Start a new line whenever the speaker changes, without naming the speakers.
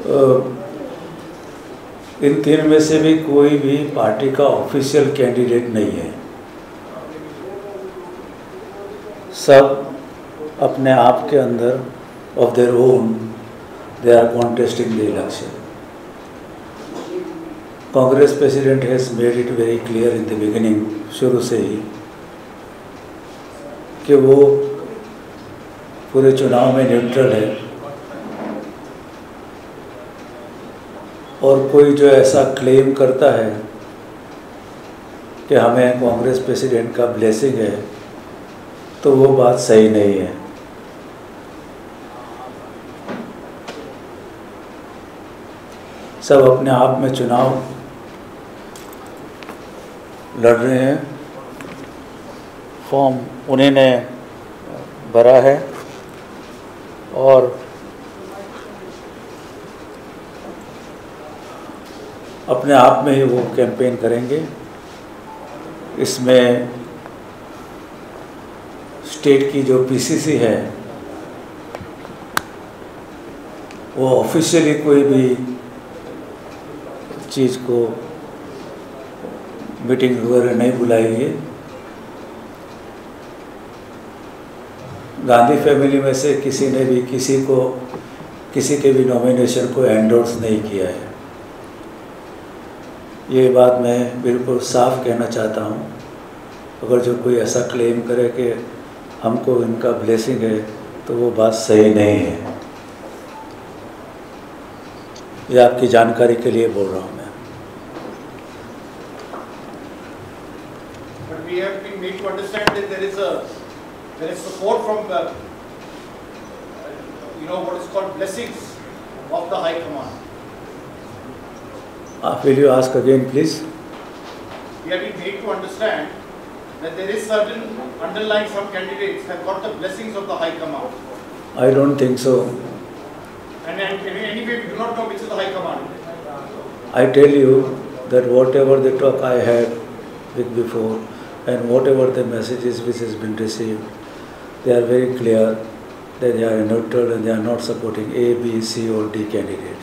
इन तीन में से भी कोई भी पार्टी का ऑफिशियल कैंडिडेट नहीं है। सब अपने आप के अंदर of their own they are contesting the election. Congress president has made it very clear in the beginning, शुरू से ही, कि वो पूरे चुनाव में न्यूट्रल है, और कोई जो ऐसा क्लेम करता है कि हमें कांग्रेस प्रेसिडेंट का ब्लेसिंग है, तो वो बात सही नहीं है। सब अपने आप में चुनाव लड़ रहे हैं, फॉर्म उन्हीं ने भरा है और अपने आप में ही वो कैंपेन करेंगे। इसमें स्टेट की जो पीसीसी है वो ऑफिशियली कोई भी चीज़ को मीटिंग वगैरह नहीं बुलाएगी। गांधी फैमिली में से किसी ने भी किसी के भी नॉमिनेशन को एंडोर्स नहीं किया है। ये बात मैं बिल्कुल साफ कहना चाहता हूँ। अगर जो कोई ऐसा क्लेम करे कि हमको इनका ब्लेसिंग है, तो वो बात सही नहीं है। ये आपकी जानकारी के लिए बोल रहा हूँ मैं।
But we have been made to understand that there is support from what is called blessings of the High Command.
Will you ask again, please?
We have been made to understand that there is certain underlying some candidates have got the blessings of the High Command.
I don't think so.
And anyway, we do not know which is the High Command.
I tell you that whatever the talk I had week before and whatever the messages which has been received, they are very clear that they are neutral and they are not supporting A, B, C or D candidate.